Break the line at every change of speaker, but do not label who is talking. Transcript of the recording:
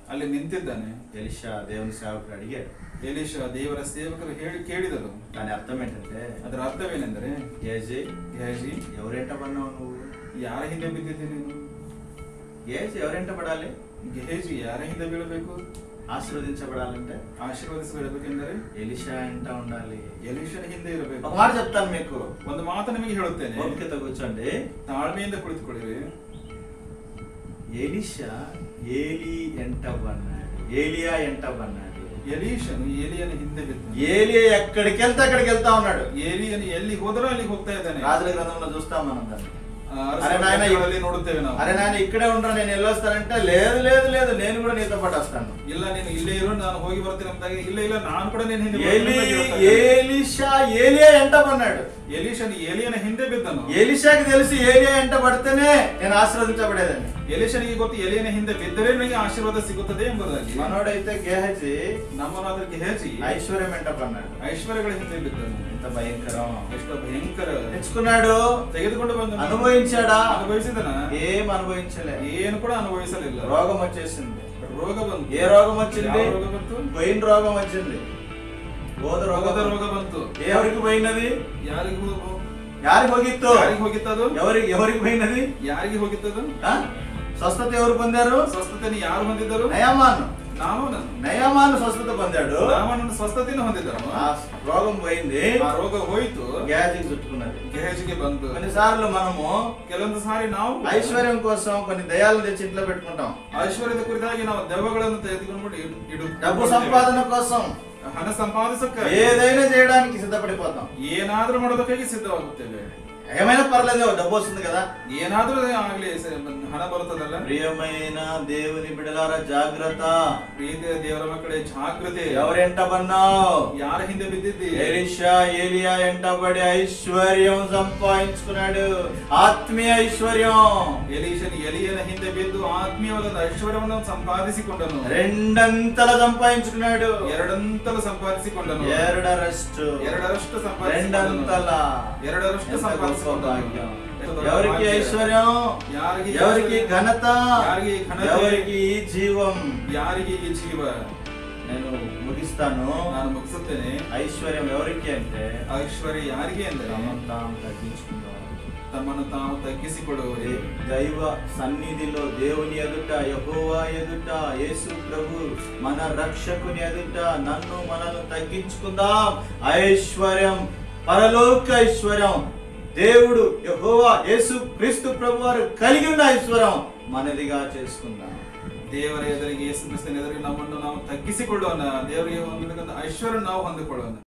ಅಲ್ಲಿ ನಿಂತಿದ್ದಾನೆ.
ఎలీషా దేవుని సేవకుడు అడిగాడు.
ಎಲೀಷಾ ದೇವರ ಸೇವಕರು ಕೇಳಿದರು.
దాని అర్థం ఏంటంటే,
ಅದರ ಅರ್ಥವೇನೆಂದರೆ,
గేజీ
గేహజీ
ఎవరెంట పడినావు నువ్వు?
ಯಾರ ಹಿಂದೆ ಬಿದ್ದಿದ್ದೆ ನೀನು?
గేజీ ఎవరెంట పడాలి?
గేహజీ ಯಾರ ಹಿಂದೆ ಬೀಳಬೇಕು?
ఆశీర్వదించబడాలంటే,
ಆಶೀರ್ವದಿಸಬೇಕೆಂದರೆ
ఎలీషా ఎంట ఉండాలి.
ಎಲೀಷನ ಹಿಂದೆ ಇರಬೇಕು.
ఒక మాట చెప్తాను మీకు,
ಒಂದು ಮಾತು ನಿಮಗೆ ಹೇಳುತ್ತೇನೆ,
ఓపికతో కూర్చోండి.
ತಾಳ್ಮೆಯಿಂದ ಕುಳಿತುಕೊಳ್ಳಿರಿ.
ఎలీషా ఏలి ఎంట పడినాడు, ఏలియా ఎంట పడినాడు.
ಎಲೀಷನು ಏಲಿಯನ ಹಿಂದೆ ಬಿದ್ದ.
ఏలియా ఎక్కడికి వెళ్తే అక్కడికి వెళ్తా ఉన్నాడు.
ಏಲಿಯನು ಎಲ್ಲಿ ಹೋದರೋ ಅಲ್ಲಿಗೆ ಹೋಗ್ತಾ ಇದ್ದಾನೆ.
రాజుల గ్రంథంలో చూస్తాం మనం దాన్ని.
ನೋಡುತ್ತೇವೆ ನಾವು.
అరే నాయన ఇక్కడే ఉండరా, నేను వెళ్ళొస్తానంటే, లేదు లేదు లేదు నేను కూడా నీతో పాటు వస్తాను.
ಇಲ್ಲ ನೀನು ಇಲ್ಲೇ ಇರು, ನಾನು ಹೋಗಿ ಬರ್ತೀನಿ ಅಂದಾಗ, ಇಲ್ಲ ಇಲ್ಲ ನಾನು ಕೂಡ ನಿನ್ನ ಹಿಂದೆ.
ఎలీషా ఏలియా ఎంట పడినాడు.
ఎలీషను ఏలియన ಹಿಂದೆ ಬಿದ್ದನು.
ఎలీషాకి తెలిసి ఏలియా ఎంట పడితేనే నేను ఆశీర్వదించబడేదని.
ಎಲೀಷನಿಗೆ ಗೊತ್ತು ಎಲಿಯನ ಹಿಂದೆ ಬಿದ್ದರೆ ನನಗೆ ಆಶೀರ್ವಾದ ಸಿಗುತ್ತದೆ ಎಂಬುದಾಗಿ.
మనోడైతే గేహజీ,
ನಮ್ಮನಾದ ಗೇಹಜಿ
ఐశ్వర్యం ఎంట పడినాడు.
ಐಶ್ವರ್ಯಗಳ ಹಿಂದೆ ಬಿದ್ದನು.
ఎంత భయంకరం!
ಎಷ್ಟು ಭಯಂಕರ!
తెచ్చుకున్నాడు,
ತೆಗೆದುಕೊಂಡು ಬಂದ.
అనుభవించాడా?
అనుభవిಸಿದನ?
ఏం అనుభవించలే,
ಏನು ಕೂಡ ಅನುಭವಿಸಲಿಲ್ಲ.
రోగం వచ్చేసింది.
ರೋಗ ಬಂತು.
ఏ రోగం వచ్చింది?
ರೋಗ ಬಂತು.
పోయిన రోగం వచ్చింది.
ರೋಗ ಬಂತು.
ఎవరికి పోయినది?
ಯಾರಿಗೆ
ಹೋಗಿತ್ತು?
ಯಾರಿಗೆ ಹೋಗಿತ್ತದು?
ఎవరికి పోయినది?
ಯಾರಿಗೆ ಹೋಗಿತ್ತದು?
స్వస్థత ఎవరు పొందారు?
ಸ್ವಸ್ಥತೆಯನ್ನು ಯಾರು ಹೊಂದಿದ್ದರು?
నయమాను స్వస్థత పొందాడు.
ನಾಮನನ್ನು ಸ್ವಸ್ಥತೆಯನ್ನು ಹೊಂದಿದ್ದರು.
ఆ రోగం పోయింది,
ఆ ರೋಗ ಹೋಯಿತು,
గేహజీకి చుట్టుకున్నది.
గేహజిಗೆ ಬಂತು.
కొన్నిసార్లు మనము
ಕೆಲವೊಂದು ಸಾರಿ ನಾವು
ఐశ్వర్యం కోసం కొన్ని దయాలను తెచ్చి ఇంట్లో పెట్టుకుంటాం.
ಐಶ್ವರ್ಯದ ಕುರಿತಾಗಿ ನಾವು ದೆವ್ವಗಳನ್ನು ತೆಗೆದುಕೊಂಡು
డబ్బు సంపాదన కోసం,
ಹಣ ಸಂಪಾದಿಸಕ್ಕೆ
ఏదైనా చేయడానికి సిద్ధపడిపోతాం.
ಏನಾದ್ರೂ ಮಾಡೋದಕ್ಕಾಗಿ ಸಿದ್ಧವಾಗುತ್ತೇವೆ.
ఏమైనా పర్లేదు, డబ్బు వస్తుంది కదా,
ಏನಾದ್ರೂ ಆಗ್ಲಿ, ಹಣ ಬರುತ್ತದಲ್ಲ.
ప్రియమైన దేవుని బిడ్డలారా జాగ్రత్త.
ಪ್ರೀತಿಯ ದೇವರ ಮಕ್ಕಳೇ ಜಾಗೃತಿ.
ఎవరెంట పన్నావు?
ಯಾರ ಹಿಂದೆ ಬಿದ್ದಿದ್ದಿ?
ఎలీషా ఏలియా ఎంటబడి ఐశ్వర్యం సంపాదించుకున్నాడు, ఆత్మీయ ఐశ్వర్యం.
ಎಲೀಷನು ಎಲಿಯನ ಹಿಂದೆ ಬಿದ್ದು ಆತ್ಮೀಯವಾದ ಐಶ್ವರ್ಯವನ್ನು ಸಂಪಾದಿಸಿಕೊಂಡನು.
రెండంతల సంపాదించుకున్నాడు.
ಎರಡಂತಲು ಸಂಪಾದಿಸಿಕೊಂಡನು.
ಎರಡರಷ್ಟು సంపాదించుకున్నాడు. ఎవరికి ఐశ్వర్యం? ఎవరికి ఘనత? ఎవరికి ఈ జీవం?
ಯಾರಿಗೆ ಈ ಜೀವ?
నేను ముగిస్తాను.
ನಾನು ಮುಗಿಸುತ್ತೇನೆ.
ఐశ్వర్యం ఎవరికి అంటే,
ಐಶ್ವರ್ಯ ಯಾರಿಗೆ ಅಂದರೆ
తాము తగ్గించుకున్నారు,
తమను తాము తగ్గించుಕೊಳ್ಳುವరే.
దైవ సన్నిధిలో దేవుని ఎదుట, యెహోవా ఎదుట, యేసు ప్రభు మన రక్షకుని ఎదుట నన్ను మనల్ని తగ్గించుకుందాం. ఐశ్వర్యం, పరలోక ఐశ్వర్యం, దేవుడు యెహోవా యేసు క్రీస్తు ప్రభు వారు కలిగి ఉన్న ఐశ్వర్యం మనదిగా చేసుకుందాం.
ದೇವರ ಎದುರಿಗೆ, ಯೇಸು ಕ್ರಿಸ್ತನ ಎದುರಿಗೆ ನಮ್ಮನ್ನು ನಾವು ತಗ್ಗಿಸಿಕೊಳ್ಳೋಣ. ದೇವರಿಗೆ ಹೊಂದಿರತಕ್ಕಂಥ ಐಶ್ವರ್ಯ ನಾವು ಹೊಂದಿಕೊಳ್ಳೋಣ.